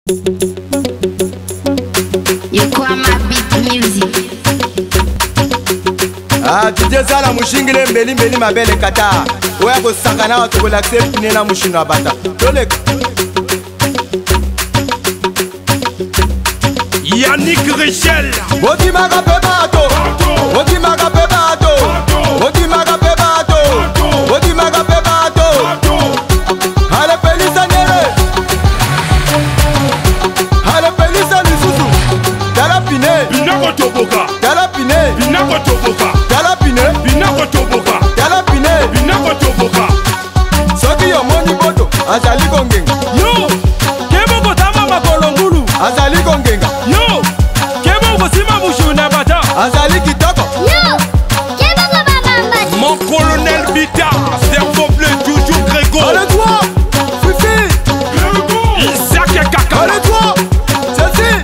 DJ Zala mushingile mbeli mabele kata oya ko sakana wa to l'accept nena mushino abata tolek Yannick Richel Oti magape bato Oti magape bato Oti magape bato Oti magape bato Ale pelisa nere Ale pelisa nisusu Dala pine Binako toboka Dala pine Binako toboka Dala pine Binako toboka Dala pine Binako toboka Soki yo moni boto Azali kongenga Yo Kebo kotama makolongulu Azali kongenga Yo Kebo kosima mushuna bata Azali kitoko Yo Kebo kobamba Mon colonel Bita Cerveau bleu toujours Grégo Allez toi Fifi Isaac Kaka Allez toi Celle-ci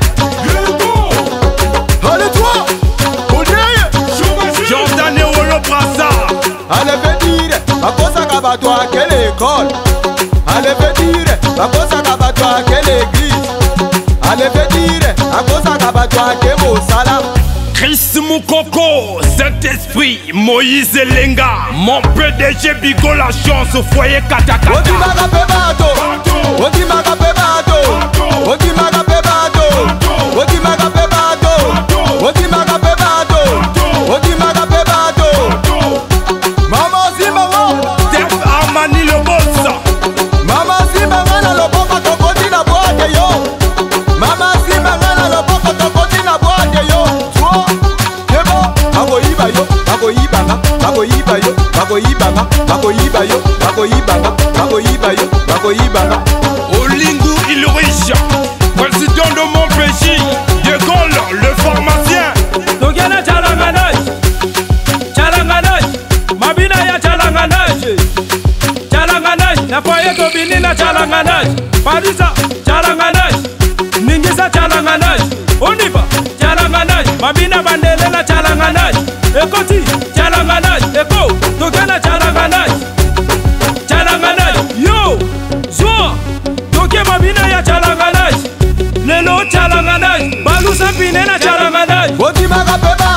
Allez toi Oudeye Jordan et Olo Brassa Allez veut dire Akosa kabatwa à quelle école Allez veut dire Akosa kabatwa à quelle église Allez veut dire Akosa kabatwa à quelle mosala Chris Moukoko, Saint-Esprit, Moïse Lenga, mon PDG Bigo la chance au foyer Katakata. Oti magape bato Oti magape bato Oti magape bato Oti magape bato Oti magape bato Oti magape bato Mama Simba wo Def Armani le boss. Mama Simba ngana loboko tokoti na boate yo Mama Simba ngana loboko tokoti na boate yo Tuo Kebo Bakoyiba yo Bakoyibanga Bakoyiba yo Bakoyibanga Bakoyiba yo Bakoyibanga Bakoyiba yo Bakoyibanga Olingu Ilricha, président de mon pays, De Gaulle, le pharmacien. Togena chalanganaj, chalanganaj, mabina ya chalanganaj, chalanganaj, na foye tobini na chalanganaj, Parisa chalanganaj, Ningisa chalanganaj, Oniva chalanganaj, mabina bandele na chalanganaj, Ekoti chalanganaj, Eko togena chalanganaj, chalanganaj, yo, zwa, toge mabina ya chalanganaj, lelo chalanganaj, balusa pine na chalanganaj. Oti magape bato